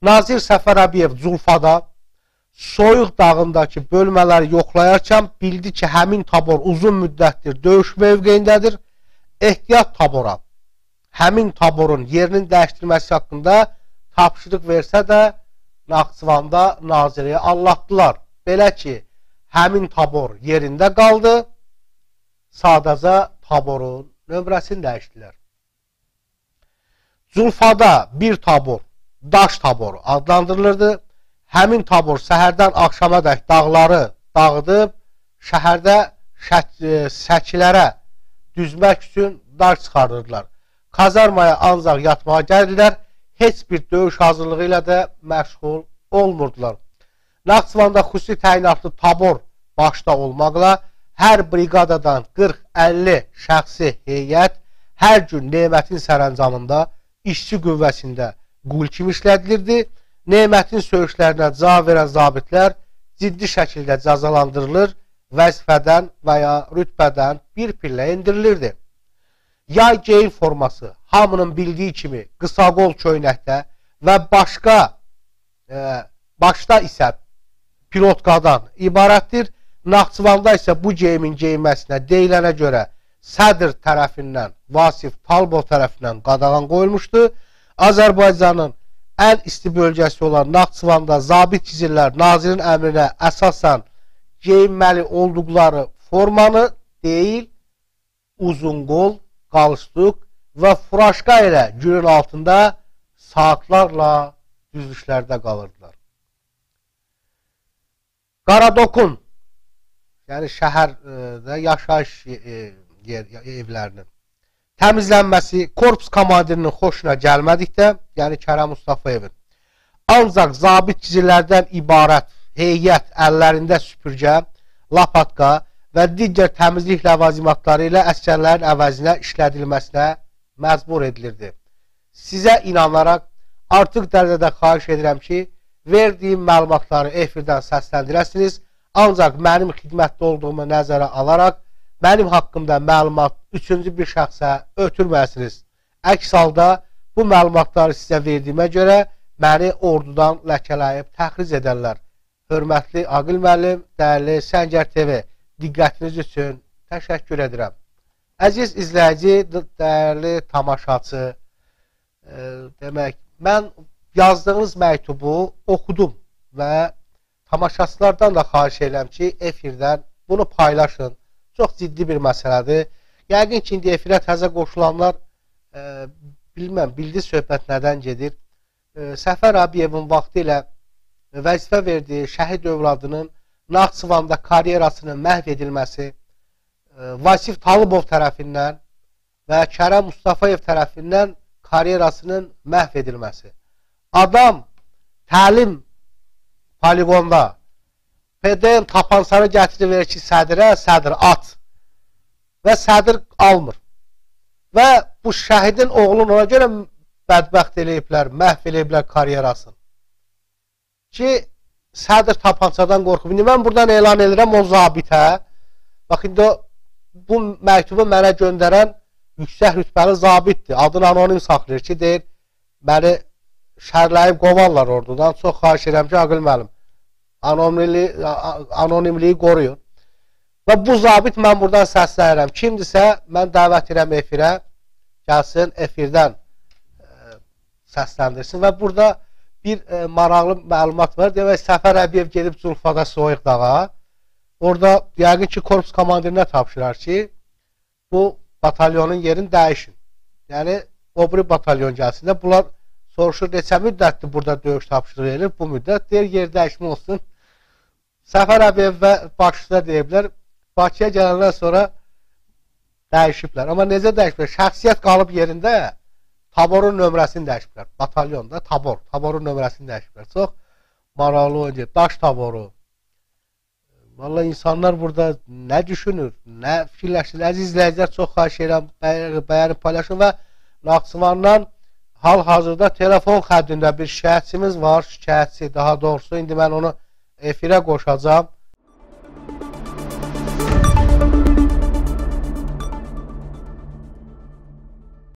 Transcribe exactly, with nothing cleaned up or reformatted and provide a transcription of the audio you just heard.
Nazir Səfərəbiyev Culfada Soyuq dağındakı bölmələri yoxlayarkən bildi ki, həmin tabor uzun müddətdir döyüş mövqeyindədir. Ehtiyat tabora, həmin taborun yerinin dəyişdirilməsi haqqında tapşırıq versə də Naxçıvanda naziriyə anlatdılar. Belə ki, həmin tabor yerində qaldı, sadəcə taborun nömrəsini dəyişdilər. Culfada bir tabor, daş taboru adlandırılırdı. Həmin tabor səhərdən axşama dək dağları dağıdıb, şəhərdə səkilərə düzmək üçün dar çıxarırdılar. Kazarmaya ancaq yatmağa gəldilər, heç bir döyüş hazırlığı ilə də məşğul olmurdular. Naxçıvanda xüsusi təyinatlı tabor başda olmaqla hər briqadadan qırx əlli şəxsi heyət hər gün Nemətin sərəncamında işçi qüvvəsində qul kimi işlədilirdi. Nemətin söyüşlərinə cavab verən zabitlər ciddi şəkildə cəzalandırılır, vəzifədən və ya rütbədən bir pillə indirilirdi. Yay geyim forması hamının bildiyi kimi qısa qol köynəkdə və başqa e, başda isə pilotkadan ibarətdir. Naxçıvanda isə bu geyimin geyinməsinə deyilənə görə sədr tərəfindən, Vasif Talbov tərəfindən qadağan qoyulmuşdu. Azərbaycanın ən isti bölgəsi olan Naxçıvanda zabit gizirlər nazirin əmrinə əsasən geyinməli olduqları formanı deyil, uzun qol, qalstuk və furaşka ilə günün altında saatlarla düzlüklərdə qalırdılar. Qaradokun, yəni şəhərdə yaşayış evlərinin təmizlənməsi korpus komandirinin xoşuna gəlmədikdə, yəni Kərəm Mustafayevin, ancaq zabit gizirlərdən ibarət heyət əllərində süpürgə, lapatka və digər təmizlik ləvazimatları ilə əskərlərin əvəzinə işlədilməsinə məcbur edilirdi. Sizə inanaraq artıq dərəcədə xahiş edirəm ki, verdiyim məlumatları efirdən səsləndirəsiniz, ancaq mənim xidmətdə olduğumu nəzərə alaraq mənim haqqımda məlumat üçüncü bir şəxsə ötürməsiniz. Əks halda bu məlumatları sizə verdiyimə görə məni ordudan ləkələyib təxric edərlər. Hörmətli Aqil müəllim, dəyərli Səngər T V, diqqətiniz üçün təşəkkür edirəm. Əziz izləyici, dəyərli tamaşaçı, e, demək, mən yazdığınız məktubu oxudum və tamaşaçılardan da xahiş edirəm ki, efirdən bunu paylaşın. Çox ciddi bir məsələdir. Yəqin ki, indi efirə təzə qoşulanlar e, bilməm, bildi söhbət nədən gedir. E, Səfər Abiyevin vaxtı ilə vəzifə verdiyi şəhid övladının Naxçıvanda karyerasının məhv edilməsi, e, Vasif Talibov tərəfindən və Kərəm Mustafayev tərəfindən karyerasının məhv edilməsi. Adam təlim poligonda P D M tapansanı gətirir verir ki, sədrə, sədr at və sədr almır. Və bu şəhidin oğlunu ona görə bədbəxt eləyiblər, məhv eləyiblər karyerasını. Ki, sədr tapansadan qorxub. İndi mən buradan elan edirəm o zabitə. Bax, indi bu məktubu mənə göndərən yüksək rütbəli zabitdir. Adını anonim saxlayır ki, deyir, məni şərləyib qovarlar ordudan. Çox xahiş edirəm ki, Aqil müəllim, anonimliyi, anonimliyi qoruyun. Və bu zabit mən buradan səslənirəm. Kimdirsə, mən dəvət edirəm efirə, gəlsin, efirdən e, səsləndirsin. Və burada bir e, maraqlı məlumat var. Demək, Səfər Əbiyev gedib Culfada Soyuq dağa. Orada, yəqin ki, korpus komandirinə tapşırar ki, bu batalyonun yerini dəyişin. Yəni, o biri batalyon gəlsin də. Bunlar soruşur, neçə müddətdir burada döyüş tapşırığı verilir. Bu müddət deyir, yer dəyişmə olsun. Səfər Əbiyev və başçıda deyiblər, Bakıya gələndən sonra dəyişiblər. Amma necə dəyişiblər? Şəxsiyyət qalıb yerində taborun nömrəsini dəyişiblər. Batalyonda tabor, taborun nömrəsini dəyişiblər. Çox maraqlı oyuncu, daş taboru. Vallahi insanlar burada nə düşünür, nə fikirləşir. Əziz izləyicilər, çox xahiş edirəm, bəyənib paylaşın və Naxçıvandan hal-hazırda telefon xəttində bir şikayətçimiz var, şikayətçi, daha doğrusu indi mən onu efirə qoşacağım.